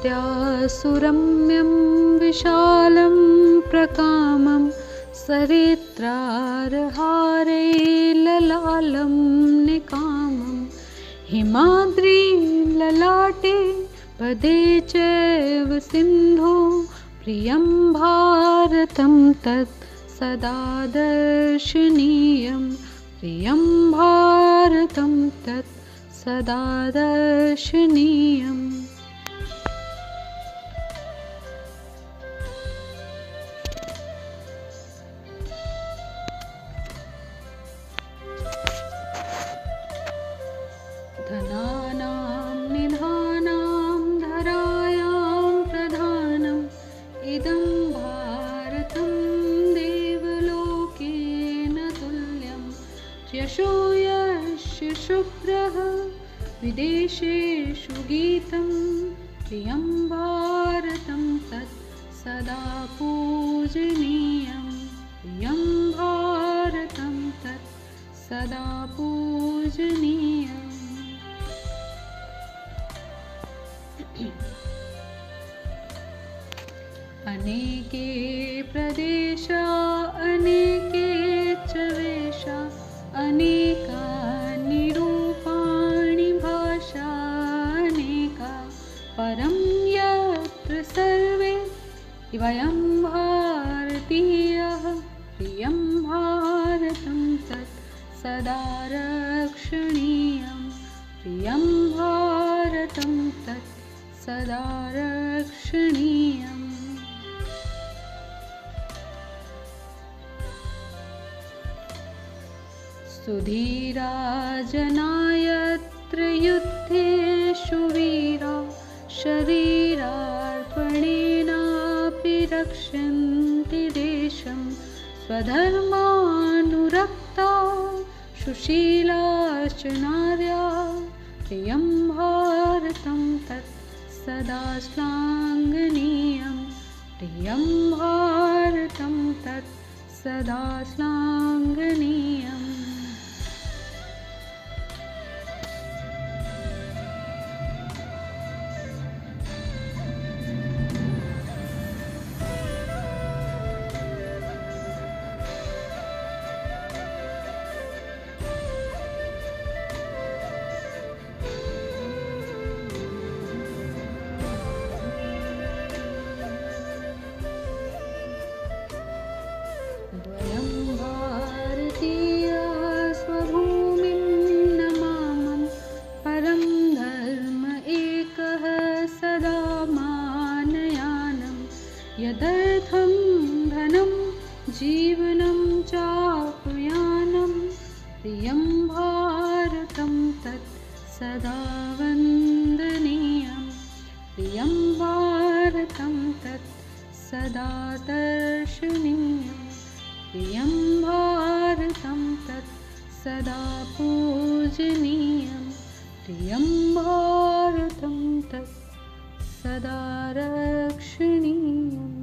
सुरम्यं विशालं प्रकामं सरित्रारहारे ललालं निकामं हिमाद्रिललाटे पदे चैव सिन्धो प्रियं भारतं तत् सदा दर्शनीयं प्रियं भारतं तत् सदा दर्शनीयम्। धनानां निधानां धरायां प्रधानम् इदं भारतं देवलोके न तुल्यं यशो यस्य शुभ्रः विदेशेषु गीतं प्रियं भारतं तत् सदा पूजनीयं प्रियं भारतं तत् सदा पूजनीयम्। अनेके प्रदेशा अनेके च वेशा अनेकानि रूपाणि भाषा अनेका परं यत्र सर्वे वयं भारतीयः प्रियं भारतं तत् सदा रक्षणीयं प्रियं भारतं तत् सदा रक्षणीयम्। सुधीरा जनायत्र युद्धेषु वीरा शरीरार्पणेनापि रक्षन्ति देशं स्वधर्मानुरक्ता सुशीलाश्च नार्या प्रियं भारतं तत् सदा श्लाघनीयं प्रियं भारतं तत् सदा श्लाघनीयम्। वयं भारतीया स्वभूमिं नमामः परं धर्म एकः सदा मानयानं यदर्थं धनं जीवनं चापयानं प्रियं भारतं तत् सदा वन्दनीयं प्रियं भारतं तत् सदा दर्शनीयम् प्रियं भारतं तत् सदा पूजनीयं प्रियं भारतं तत् सदा रक्षणीयम्।